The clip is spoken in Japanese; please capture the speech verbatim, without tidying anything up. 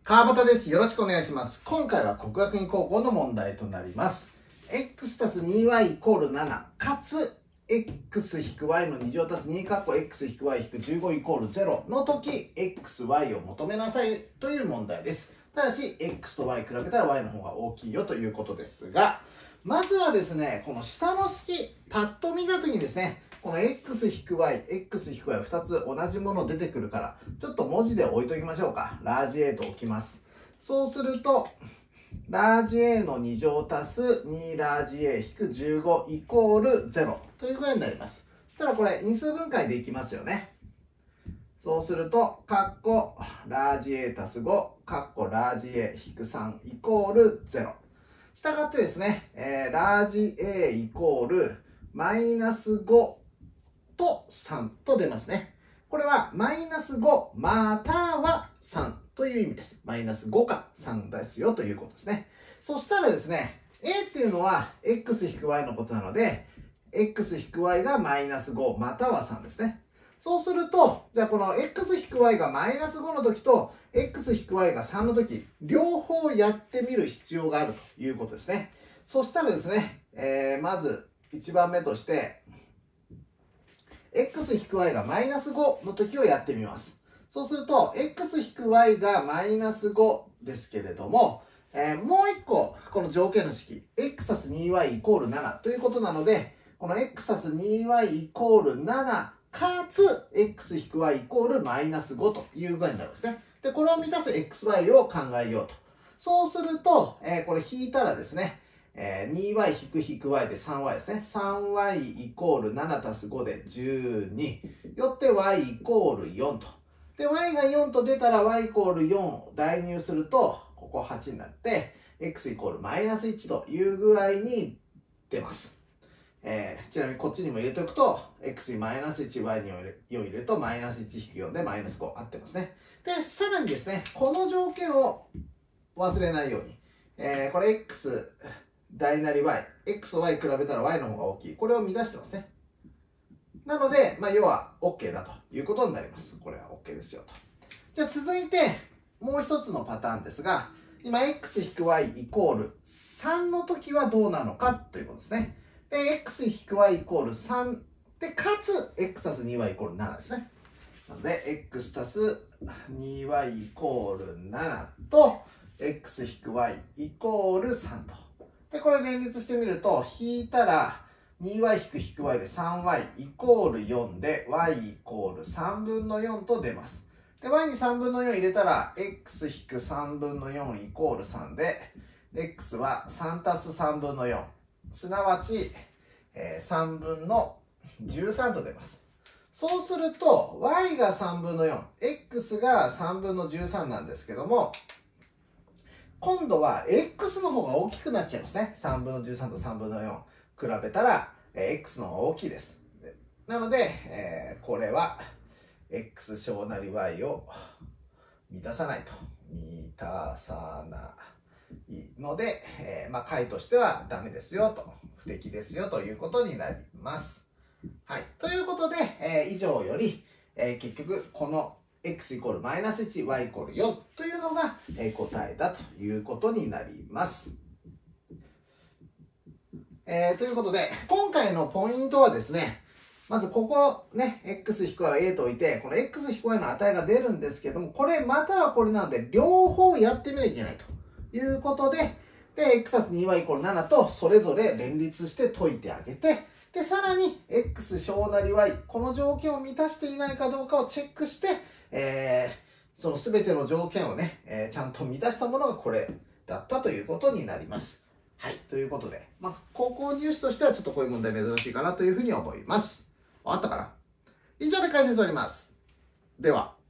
川端です。よろしくお願いします。今回は国学院高校の問題となります。x たす にワイ イコールななかつ x-y のに乗足すにかっこ x-y-じゅうご イコールゼロの時 xy を求めなさいという問題です。ただし x と y 比べたら y の方が大きいよということですが、まずはですね、この下の式、パッと見た時にですね、この x-y、x-y ふたつ同じもの出てくるから、ちょっと文字で置いときましょうか。ラージ A と置きます。そうすると、ラージ A のに乗足すにラージ A 引くじゅうごイコールゼロという具合になります。ただこれ因数分解でいきますよね。そうすると、カッコラージ A 足すご、カッコラージ A 引くさんイコールゼロ。したがってですね、えー、ラージ A イコールマイナスごとさんと出ますね。これはマイナスごまたはさんという意味です。マイナスごかさんですよということですね。そしたらですね、A っていうのは x-y のことなので、x-y がマイナスごまたはさんですね。そうすると、じゃあこの x-y がマイナスごの時と x-y がさんの時、両方やってみる必要があるということですね。そしたらですね、えー、まずいちばんめとして、x-y がマイナスごの時をやってみます。そうすると、x-y がマイナスごですけれども、えー、もう一個、この条件の式、x たす にワイ イコールななということなので、この x たす にワイ イコールななかつ x-y イコールマイナスごという具合になるんですね。で、これを満たす xy を考えようと。そうすると、えー、これ引いたらですね、えー、にワイ 引く引く y で さんワイ ですね。さんワイ イコールななたすごでじゅうに。よって y イコールよんと。で、y がよんと出たら y イコールよんを代入すると、ここはちになって、x イコールマイナスいちという具合に出ます。えー、ちなみにこっちにも入れておくと、x にマイナスいち、y によん入れるとマイナスいち引くよんでマイナスご合ってますね。で、さらにですね、この条件を忘れないように。えー、これ x 大なり y。x と y 比べたら y の方が大きい。これを満たしてますね。なので、まあ、要は OK だということになります。これは OK ですよと。じゃあ続いて、もう一つのパターンですが、今 x-y イコールさんの時はどうなのかということですね。で、x-y イコールさんで、かつ x たす にワイ イコールななですね。なので、x たす にワイ イコールななと x-y イコールさんと。で、これ連立してみると、引いたら にワイ 引く引く y で さんワイ イコールよんで y イコールさんぶんのよんと出ます。で、y にさんぶんのよん入れたら x 引くさんぶんのよんイコールさんで、x はさんたすさんぶんのよん。すなわち、えー、さんぶんのじゅうさんと出ます。そうすると、y がさんぶんのよん、x がさんぶんのじゅうさんなんですけども、今度は x の方が大きくなっちゃいますね。さんぶんのじゅうさんとさんぶんのよん。比べたら、えー、x の方が大きいです。なので、えー、これは x 小なり y を満たさないと。満たさないので、えー、まあ解としてはダメですよと。不適ですよということになります。はい。ということで、えー、以上より、えー、結局このx イコールマイナスいち、y イコールよんというのが答えだということになります。えー、ということで、今回のポイントはですね、まずここね、x-y は a と置いて、この x-y の値が出るんですけども、これまたはこれなので、両方やってみなきゃいけないということで、で、x たす にワイ イコールななとそれぞれ連立して解いてあげて、で、さらに x 小なり y、この条件を満たしていないかどうかをチェックして、えー、その全ての条件をね、えー、ちゃんと満たしたものがこれだったということになります。はい。ということで、まあ、高校入試としてはちょっとこういう問題珍しいかなというふうに思います。わかったかな？以上で解説終わります。では。